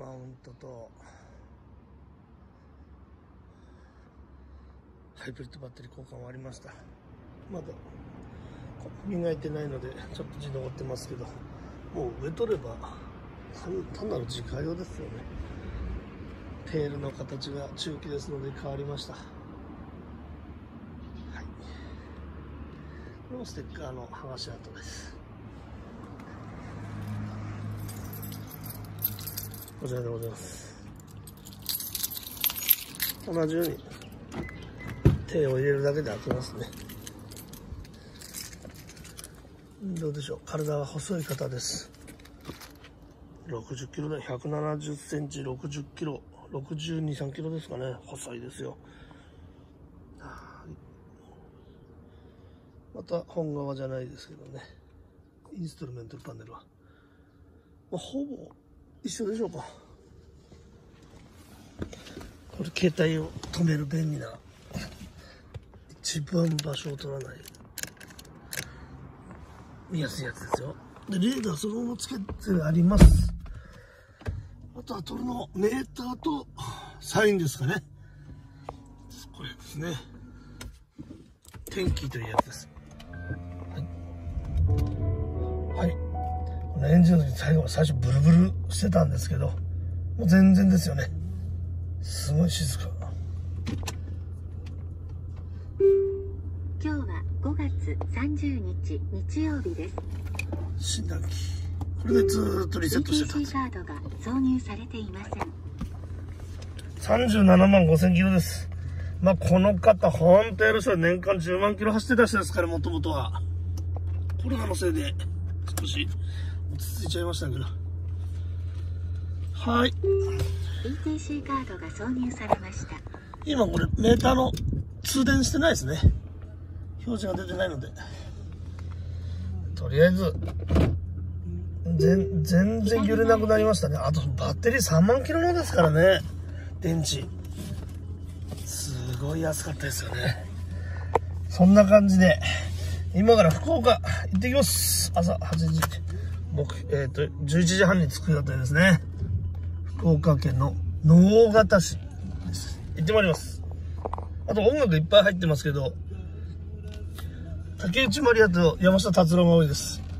マウントとハイブリッドバッテリー交換終わりました。まだ磨いてないのでちょっと字残ってますけど、もう上取れば単なる自家用ですよね。テールの形が中期ですので変わりました。はい、これもステッカーの剥がし跡です。こちらでございます。同じように手を入れるだけで開きますね。どうでしょう、体は細い方です。60キロで170センチ、60キロ、62、3キロですかね。細いですよ。また本革じゃないですけどね。インストルメントパネルは、ほぼ一緒でしょうか。これ携帯を止める便利な、一番場所を取らない見やすいやつですよ。でレーダーそのままつけてあります。あとは鳥のメーターとサインですかね。これですね、天気というやつです。はい、このエンジンの時最初ブルブルしてたんですけど、もう全然ですよね。すごい静か。 今日は5月30日日曜日です。 診断機、これでずーっとリセットしてたんです。 ETC カードが挿入されていません。 37万5000キロです。まあこの方本当やる人は年間10万キロ走ってた人ですから、もともとはコロナのせいで少し落ち着いちゃいましたけど、はい、 ETC カードが挿入されました。 今これメーターの通電してないですね。表示が出てないので、とりあえず全然揺れなくなりましたね。あとバッテリー3万キロのですからね。電池すごい安かったですよね。そんな感じで今から福岡行ってきます。朝8時、僕11時半に着く予定ですね。福岡県の直方市です。行ってまいります。あと音楽いっぱい入ってますけど、竹内まりやと山下達郎が多いです。